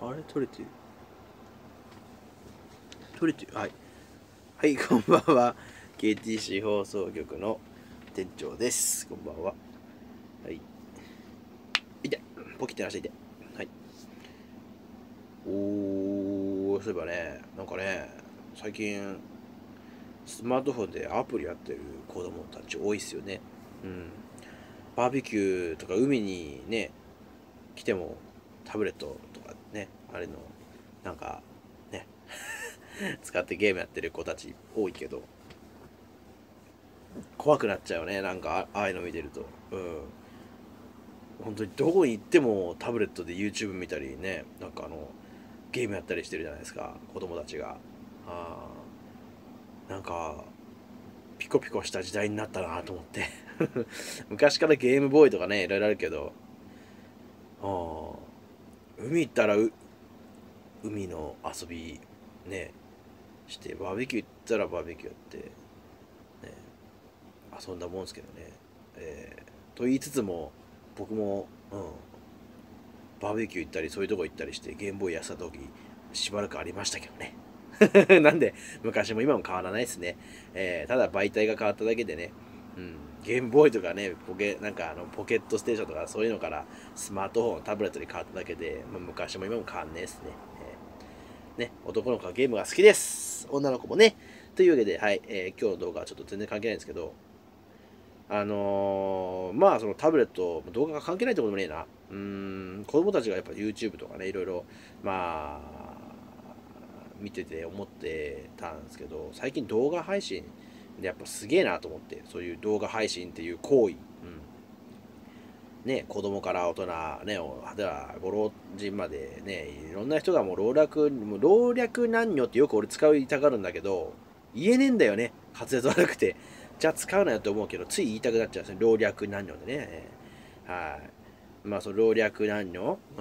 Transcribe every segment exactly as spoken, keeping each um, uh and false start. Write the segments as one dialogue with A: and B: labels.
A: あれ取れてる取れてるはい。はい、こんばんは。ケーティーシー 放送局の店長です。こんばんは。はい。痛い。ポキってなしていて。はい。おー、そういえばね、なんかね、最近、スマートフォンでアプリやってる子供たち多いっすよね。うん。バーベキューとか海にね、来てもタブレットとかね、あれの、なんか、ね、使ってゲームやってる子たち多いけど、怖くなっちゃうよね、なんかあああいうの見てると。うん。本当にどこに行ってもタブレットで YouTube 見たりね、なんかあの、ゲームやったりしてるじゃないですか、子供たちが。あーなんか、ピコピコした時代になったなと思って。昔からゲームボーイとかね、いろいろあるけど、あ海行ったらう海の遊びね、して、バーベキュー行ったらバーベキューやって、ね、遊んだもんですけどね。えー、と言いつつも、僕も、うん、バーベキュー行ったり、そういうとこ行ったりして、ゲームボーイやってた時、しばらくありましたけどね。なんで、昔も今も変わらないですね。えー、ただ媒体が変わっただけでね、うん、ゲームボーイとかね、ポケ、なんかあの、ポケットステーションとかそういうのからスマートフォン、タブレットに変わっただけで、まあ、昔も今も変わんないですね。えー、ね、男の子はゲームが好きです。女の子もね。というわけで、はい、えー、今日の動画はちょっと全然関係ないんですけど、あのー、まあそのタブレット、動画が関係ないってこともねえな。うーん、子供たちがやっぱ YouTube とかね、いろいろ、まあ、見てて思ってたんですけど、最近動画配信でやっぱすげえなと思って、そういう動画配信っていう行為、うん、ね、子供から大人、ね、ではご老人までね、いろんな人がもう老若、もう老若男女ってよく俺使いたがるんだけど、言えねえんだよね、滑舌悪くて。じゃあ使うなよって思うけど、つい言いたくなっちゃうんですね、老若男女でね。はい。まあ、その老若男女、うん、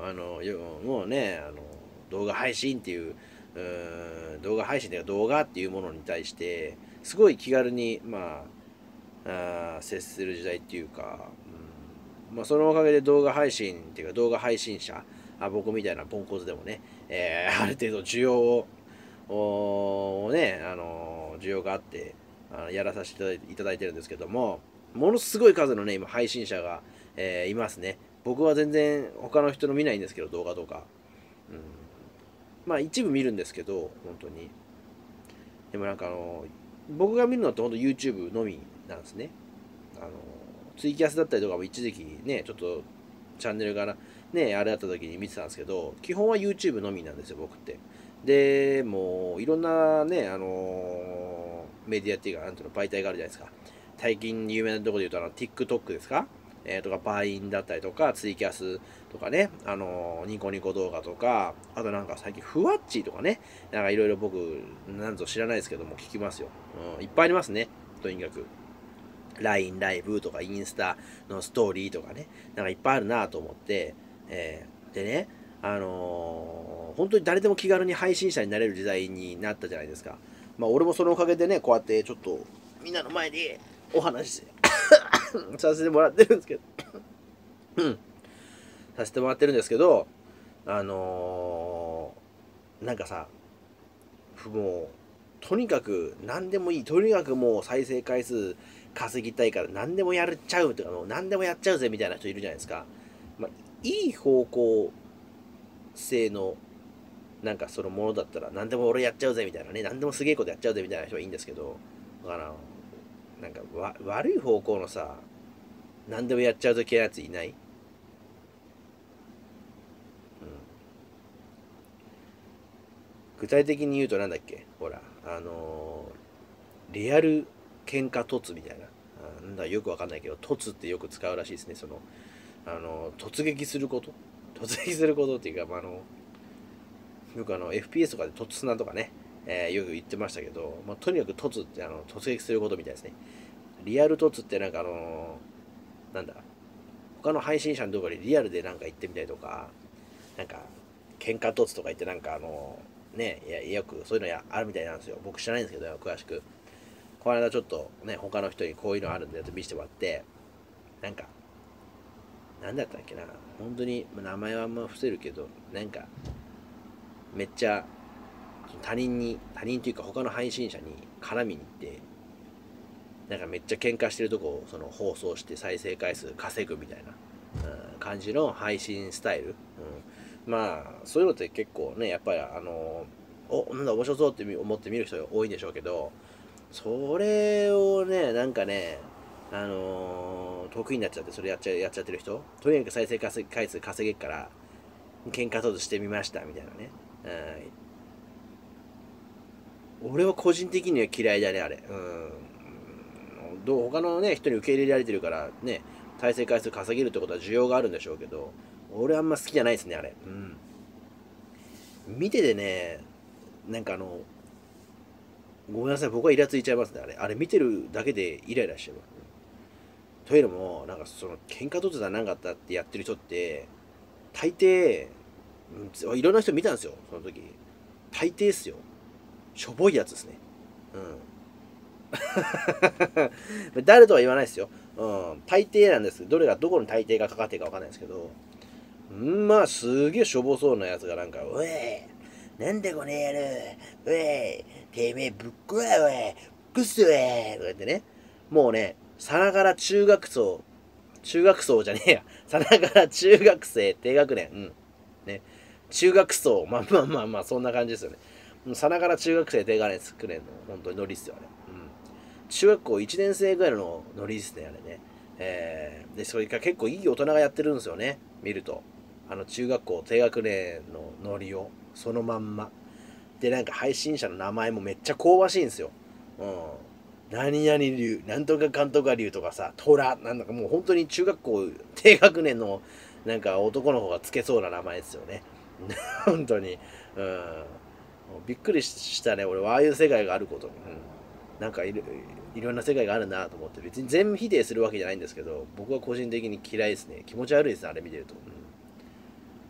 A: あの、もうね、あの、動画配信っていう、うん、動画配信というか動画っていうものに対して、すごい気軽に、まあ、あ接する時代っていうか、まあ、そのおかげで動画配信っていうか動画配信者、あ僕みたいなポンコツでもね、えー、ある程度需要を、おね、あの需要があってあのやらさせていただいてるんですけども、ものすごい数のね、今配信者が、えーいますね。僕は全然他の人の見ないんですけど、動画とか。うん、まあ一部見るんですけど、本当に。でもなんかあの、僕が見るのって本当 YouTube のみなんですね。あのツイキャスだったりとかも一時期ね、ちょっとチャンネルがね、あれだった時に見てたんですけど、基本は YouTube のみなんですよ、僕って。で、もういろんなね、あのーメディアっていうか、なんていうの、媒体があるじゃないですか。最近有名なところで言うと、あの、TikTok ですか、えー、とか、バインだったりとか、ツイキャスとかね、あのーニコニコ動画とか、あとなんか最近、ふわっちーとかね、なんかいろいろ僕、なんぞ知らないですけども、聞きますよ。うん、いっぱいありますね、とにかく。ライン ライブとかインスタのストーリーとかね、なんかいっぱいあるなと思って、えー、でね、あのー本当に誰でも気軽に配信者になれる時代になったじゃないですか。まあ俺もそのおかげでね、こうやってちょっとみんなの前でお話しさせてもらってるんですけど、うん、させてもらってるんですけど、あのーなんかさ、もうとにかく何でもいい、とにかくもう再生回数稼ぎたいから何でもやっちゃうとか、もう何でもやっちゃうぜみたいな人いるじゃないですか。まあ、いい方向性のなんかそのものだったら何でも俺やっちゃうぜみたいなね、何でもすげえことやっちゃうぜみたいな人はいいんですけど、だからなんかわ悪い方向のさ、何でもやっちゃうぞ系のやついない？うん、具体的に言うとなんだっけ、ほらあのーリアル喧嘩突みたいな、あなんだよくわかんないけど、突ってよく使うらしいですね。そのあの突撃すること、突撃することっていうか、まあ、あのよくあの エフピーエス とかで突砂とかね、えーよく言ってましたけど、まあ、とにかく突ってあの突撃することみたいですね。リアル突ってなんかあのーなんだ、他の配信者の動画でリアルでなんか言ってみたりとか、なんか喧嘩突とか言ってなんかあのーね、いやよくそういうのやあるみたいなんですよ。僕知らないんですけど詳しく。この間ちょっとね、他の人にこういうのあるんだよって見せてもらって、なんかなんだったっけな、本当に名前はあんま伏せるけど、なんかめっちゃ他人に他人というか他の配信者に絡みに行って、なんかめっちゃ喧嘩してるとこをその放送して再生回数稼ぐみたいな、うん、感じの配信スタイル、うん、まあそういうのって結構ね、やっぱりあのおなんだ面白そうって思って見る人多いんでしょうけど、それをねなんかね、あのー、得意になっちゃって、それやっちゃやっちゃってる人、とにかく再生回数稼げっから喧嘩としてみましたみたいなね、うん、俺は個人的には嫌いだねあれ。うん、どう他のね人に受け入れられてるからね、再生回数稼げるってことは需要があるんでしょうけど、俺あんま好きじゃないですねあれ。うん、見ててね、なんかあのごめんなさい、僕はイラついちゃいますねあれ。あれ見てるだけでイライラしてる。というのもなんかその喧嘩とってたらなんかあったってやってる人って大抵、うん、いろんな人見たんですよその時。大抵っすよ、しょぼいやつですね。うん。誰とは言わないですよ。うん。大抵なんです。どれがどこに大抵がかかってるかわかんないですけど、うんまあすげえしょぼそうなやつがなんか「おいなんでこの野郎、おいてめえぶっこやおいくっそえ」とか言ってね、もうねさながら中学層、中学層じゃねえや、さながら中学生低学年、うんね、中学層、まあまあまあまあそんな感じですよね。さながら中学生低学年作れんの本当にノリっすよあれ。うん、中学校いちねん生ぐらいのノリですねあれね。えー、でそれから結構いい大人がやってるんですよね見ると。あの中学校低学年のノリをそのまんまで、なんか配信者の名前もめっちゃ香ばしいんですよ。うん、何々流なんとかかんとか流とかさ、トラなんだかもう本当に中学校低学年のなんか男の子がつけそうな名前ですよね。本当に、うん、びっくりしたね俺はああいう世界があることに。うん、なんかいろいろんな世界があるなと思って、別に全否定するわけじゃないんですけど、僕は個人的に嫌いですね。気持ち悪いですねあれ見てると。うん、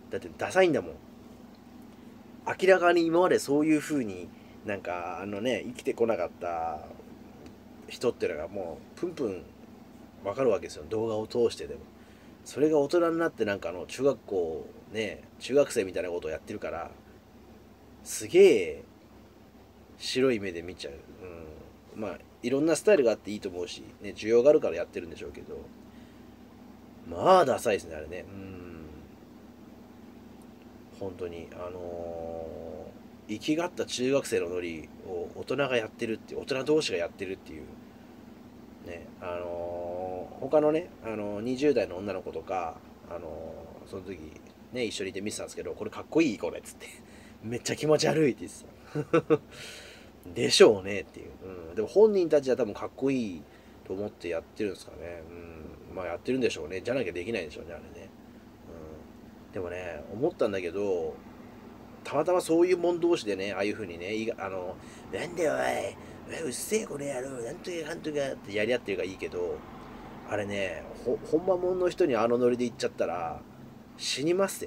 A: だってダサいんだもん。明らかに今までそういう風になんかあのね生きてこなかった人っていうのがもうプンプンわかるわけですよ、動画を通してでも。それが大人になってなんかあの中学校ね中学生みたいなことをやってるから、すげえ白い目で見ちゃう。うん、まあいろんなスタイルがあっていいと思うし、ね、需要があるからやってるんでしょうけど、まあダサいですねあれね。うん本当にあのー、生きがった中学生のノリを大人がやってるっていう、大人同士がやってるっていうね、あのー、他のね、あのー、にじゅう代の女の子とか、あのー、その時ね一緒にいて見てたんですけど、これかっこいいこれっつってめっちゃ気持ち悪いって言ってたでしょうねっていう、うん、でも本人たちは多分かっこいいと思ってやってるんですかね。うん、まあやってるんでしょうね。じゃなきゃできないんでしょうねあれね。うん、でもね思ったんだけど、たまたまそういう者同士でねああいう風にね、いがあのなんだよおい、うっせえこの野郎なんとかかんとかってやり合ってるからいいけど、あれねほほんまもんの人にあのノリで言っちゃったら死にますって。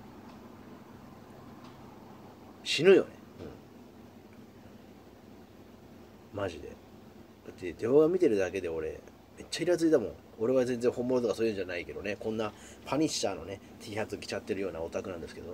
A: 死ぬよね。うん、マジで。だって動画見てるだけで俺めっちゃイラついたもん。俺は全然本物とかそういうんじゃないけどね、こんなパニッシャーのね T シャツ着ちゃってるようなオタクなんですけど、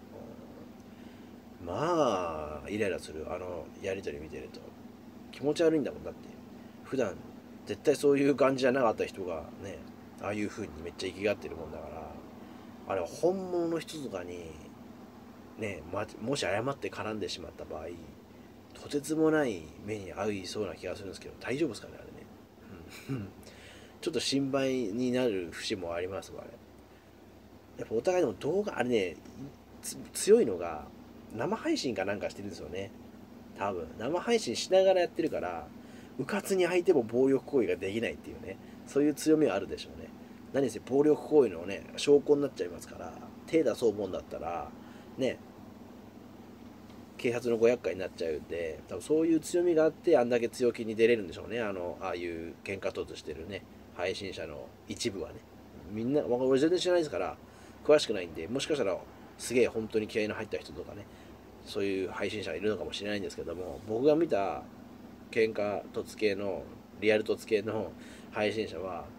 A: まあイライラするあのやり取り見てると。気持ち悪いんだもん。だって普段絶対そういう感じじゃなかった人がねああいう風にめっちゃ生きがってるもんだから、あれは本物の人とかにね、ま、もし誤って絡んでしまった場合とてつもない目に遭いそうな気がするんですけど、大丈夫ですかねあれね。うん、ちょっと心配になる節もありますわあれ。やっぱお互いでも動画あれね強いのが生配信かなんかしてるんですよね。多分生配信しながらやってるから、うかつに相手も暴力行為ができないっていうね、そういう強みはあるでしょうね。何せ暴力行為のね証拠になっちゃいますから、手出そうもんだったらね啓発のご厄介になっちゃうんで、多分そういう強みがあってあんだけ強気に出れるんでしょうね。あのああいう喧嘩突してるね配信者の一部はね。みんな俺全然知らないですから詳しくないんで、もしかしたらすげえ本当に気合いの入った人とかね、そういう配信者がいるのかもしれないんですけども、僕が見た喧嘩突系のリアル突系の配信者は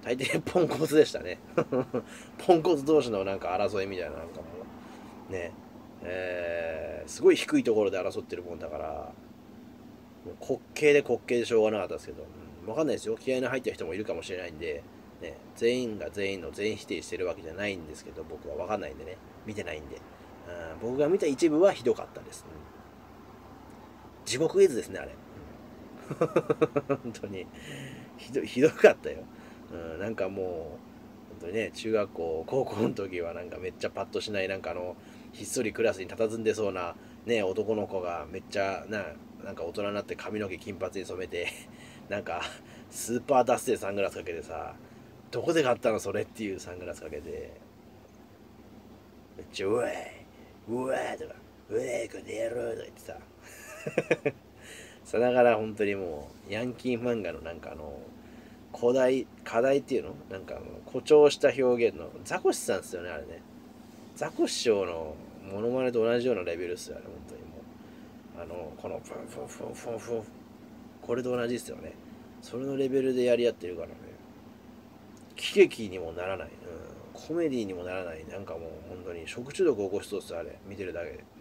A: 大抵ポンコツでしたね。ポンコツ同士のなんか争いみたいな、なんかもうね、えー、すごい低いところで争ってるもんだから、もう滑稽で滑稽でしょうがなかったですけど、うん、わかんないですよ。気合いの入った人もいるかもしれないんで、ね、全員が全員の全否定してるわけじゃないんですけど、僕はわかんないんでね、見てないんで、うん、僕が見た一部はひどかったです。うん、地獄絵図ですね、あれ。本当にひどひどかったよ、うん、なんかもう本当にね、中学校高校の時はなんかめっちゃパッとしない、なんかあのひっそりクラスに佇んでそうなね男の子がめっちゃななんか大人になって髪の毛金髪に染めてなんかスーパーダッセーサングラスかけてさ、どこで買ったのそれっていうサングラスかけてめっちゃ「うわいうわい」とか「うわいこの野郎」とか言ってささながら本当にもうヤンキー漫画のなんかあの古代課題っていうのなんかあの誇張した表現のザコシさんですよね、あれね。ザコシショウのモノマネと同じようなレベルですよね、本当にもう。あのこのフンフンフンフンフン、これと同じですよね。それのレベルでやり合ってるからね、喜劇にもならない、うん、コメディにもならない、なんかもう本当に食中毒を起こしそうですよ、あれ見てるだけで、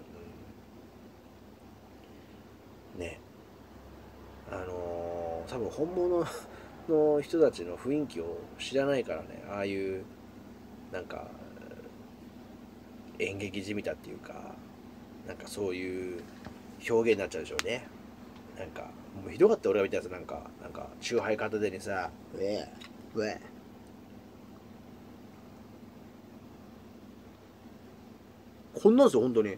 A: うん、ね。あのー、多分本物の人たちの雰囲気を知らないからね、ああいうなんか演劇じみたっていうか、なんかそういう表現になっちゃうでしょうね。なんかもうひどかった、俺が見たやつ。なんかなんかチューハイ片手にさ「ウェーウェー」こんなんですよ本当に。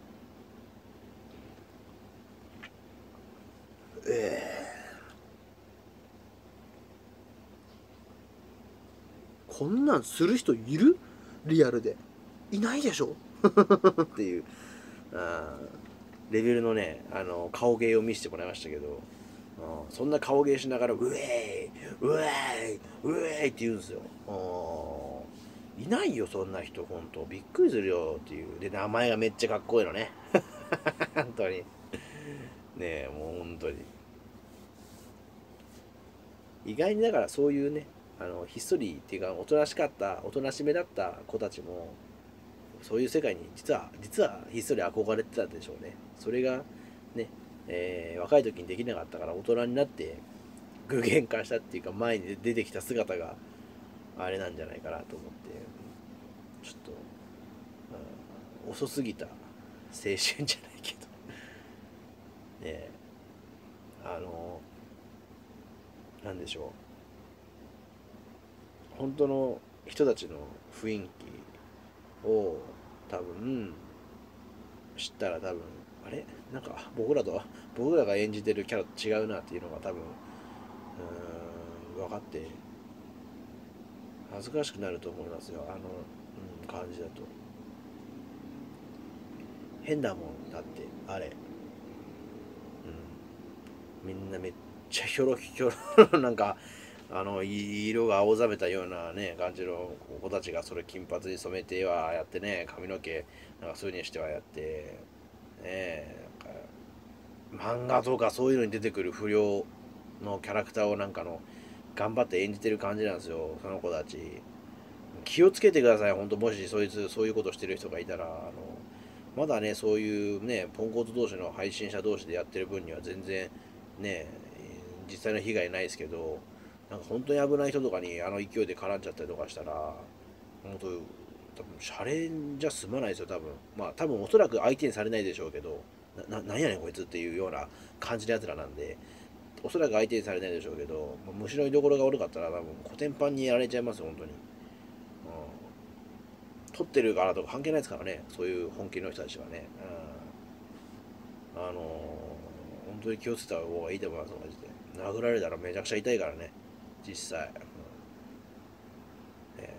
A: えー、こんなんする人いる？リアルでいないでしょっていう、あレベルのね、あの顔芸を見せてもらいましたけど、うん、そんな顔芸しながら「ウェーイウェーイウェーイ」って言うんですよ。うん、いないよそんな人、ほんとびっくりするよっていう。で名前がめっちゃかっこいいのね本当にねえ、もう本当に意外にだからそういうね、あのひっそりっていうかおとなしかったおとなしめだった子たちもそういう世界に実は実はひっそり憧れてたでしょうね。それがね、えー若い時にできなかったから大人になって具現化したっていうか、前に出てきた姿があれなんじゃないかなと思って、ちょっと、うん、遅すぎた青春じゃないけどね、あのなんでしょう、本当の人たちの雰囲気を多分知ったら、多分あれなんか僕らと僕らが演じてるキャラと違うなっていうのが多分、うーん、分かって恥ずかしくなると思いますよ、あの、うん、感じだと。変だもんだってあれ、うん、みんなめっちゃひょろひょろなんかあの色が青ざめたようなね感じの子たちがそれ金髪に染めてはやってね、髪の毛なんかそういう風にしてはやってね、なんか漫画とかそういうのに出てくる不良のキャラクターをなんかの頑張って演じてる感じなんですよ、その子たち。気をつけてください、本当。もしそいつそういうことしてる人がいたら、あのまだね、そういうねポンコツ同士の配信者同士でやってる分には全然ね実際の被害ないですけど、なんか本当に危ない人とかにあの勢いで絡んじゃったりとかしたら、本当多分シャレじゃ済まないですよ多分。まあ多分おそらく相手にされないでしょうけど、ななんやねんこいつっていうような感じのやつらなんで、おそらく相手にされないでしょうけど、むしろ居所が悪かったら多分コテンパンにやられちゃいますよ本当に。撮ってるからとか関係ないですからね、そういう本気の人たちはね。うん、あのー、本当に気をつけた方がいいと思います、マジで。殴られたらめちゃくちゃ痛いからね、実際。うん、ね、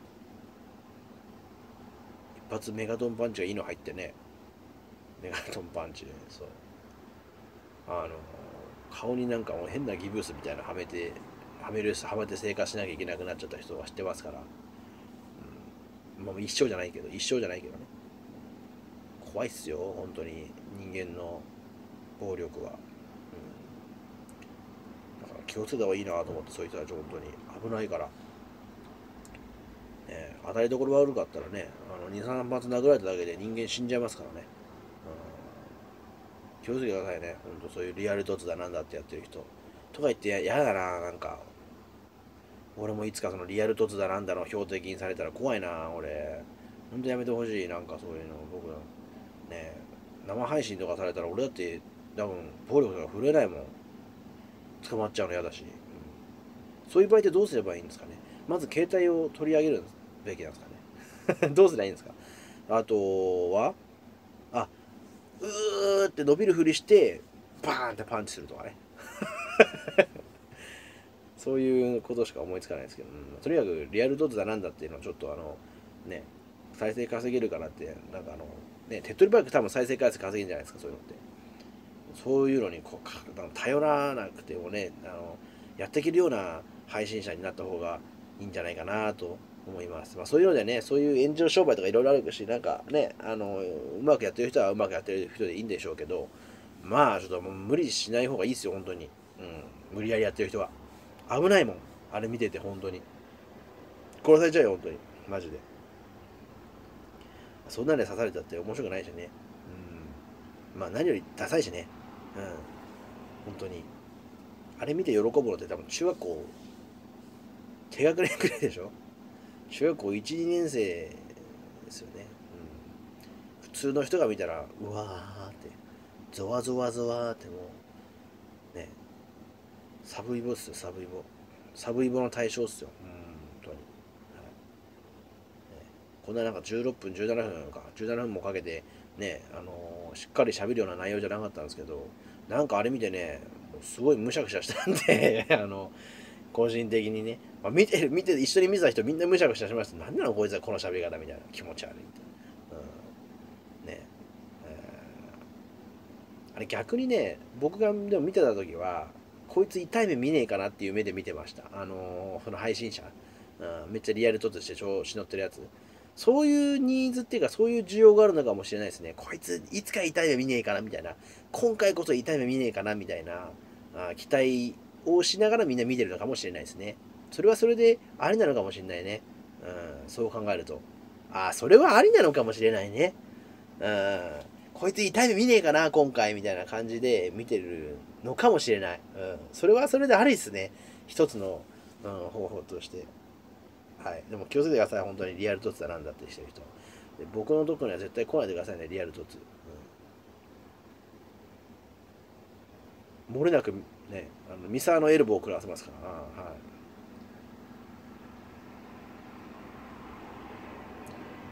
A: 一発メガトンパンチがいいの入ってね、メガトンパンチで、そう。あのー、顔になんかもう変なギブスみたいなのはめて、はめる、はめて生活しなきゃいけなくなっちゃった人は知ってますから。うん、まあ一生じゃないけど、一生じゃないけどね。怖いっすよ、本当に、人間の暴力は。だから気をつけた方がいいなと思って、そういう人たち本当に危ないから。 ね、当たりどころ悪かったらね、あのに、さん発殴られただけで人間死んじゃいますからね。うん、気をつけてくださいね。ほんとそういうリアル凸だなんだってやってる人。とか言ってやだな、なんか。俺もいつかそのリアル凸だなんだの標的にされたら怖いな、俺。ほんとやめてほしい、なんかそういうの。僕、ね、生配信とかされたら俺だって多分暴力とか震えないもん。捕まっちゃうの嫌だし。うん、そういう場合ってどうすればいいんですかね。まず携帯を取り上げるべきなんですかね。どうすればいいんですか。あとは、あ、うーって伸びるふりしてバーンってパンチするとかね。そういうことしか思いつかないですけど、うん、とにかくリアルドットだなんだっていうのはちょっとあのね、再生稼げるからって、なんかあのね、手っ取り早く多分再生回数稼げるんじゃないですか、そういうのって。そういうのにこう頼らなくてもね、あのやっていけるような配信者になった方がいいんじゃないかなと思います。まあ、そういうのでね、そういう炎上商売とかいろいろあるし、なんかね、あのうまくやってる人はうまくやってる人でいいんでしょうけど、まあちょっともう無理しない方がいいですよ、本当に。うん、無理やりやってる人は。危ないもん、あれ見てて、本当に。殺されちゃうよ、本当に。マジで。そんなんで刺されたって面白くないしね。うん。まあ何よりダサいしね。うん。本当に。あれ見て喜ぶのって多分中学校低学年くらいでしょ。中学校いち、にねん生ですよね。うん。普通の人が見たら、うわーって、ゾワゾワゾワーってもう、ね、サブイボっすよ、サブイボ。サブイボの対象っすよ。うん、本当に。はい、こんななんかじゅうろっぷん、じゅうななふんか、じゅうななふんもかけて、ね、あのーしっかり喋るような内容じゃなかったんですけど、なんかあれ見てね、すごいむしゃくしゃしたんで、あの、個人的にね、まあ、見てる、見て、一緒に見てた人みんなむしゃくしゃしました。なんなのこいつはこの喋り方みたいな、気持ち悪いみたいな。うん、ね、えーあれ逆にね、僕がでも見てた時は、こいつ痛い目見ねえかなっていう目で見てました。あのーその配信者。うん、めっちゃリアルとして調子乗ってるやつ。そういうニーズっていうか、そういう需要があるのかもしれないですね。こいつ、いつか痛い目見ねえかなみたいな。今回こそ痛い目見ねえかなみたいな、あ期待をしながらみんな見てるのかもしれないですね。それはそれでありなのかもしれないね。うん、そう考えると。ああ、それはありなのかもしれないね。うん。こいつ痛い目見ねえかな今回みたいな感じで見てるのかもしれない。うん。それはそれでありですね。一つの、うん、方法として。はい。でも気をつけてください。本当にリアル凸だなんだってしてる人。で僕のとこには絶対来ないでくださいね、リアル凸。うん、漏れなくね、あのミサーのエルボーを食らわせますから。はい。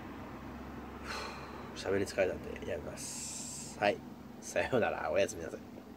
A: 喋り疲れたんでやめます。はい。さようなら。おやすみなさい。